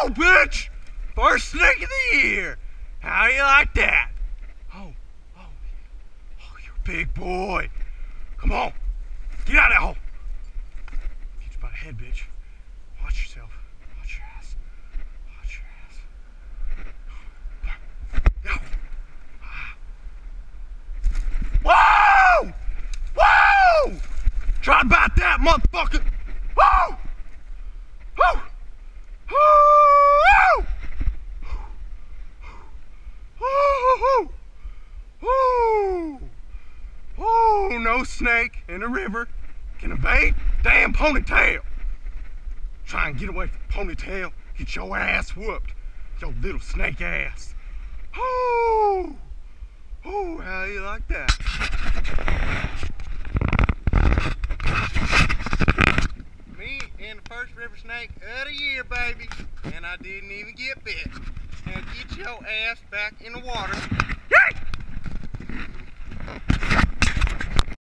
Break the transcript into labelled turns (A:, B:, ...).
A: Whoa, bitch! First snake of the year. How you like that? Oh, you're a big boy. Come on, get out of that hole. Get you by the head, bitch. Watch yourself. Watch your ass. Watch your ass. Whoa! Whoa! Try to bite that motherfucker. Whoa! Whoa! Whoa! Whoa! Whoa! Whoa! No snake in the river can evade damn ponytail. Try and get away from ponytail. Get your ass whooped. Your little snake ass. Oh! Oh, how you like that? Me and the first river snake of the year, baby. And I didn't even get bit. Now get your ass back in the water.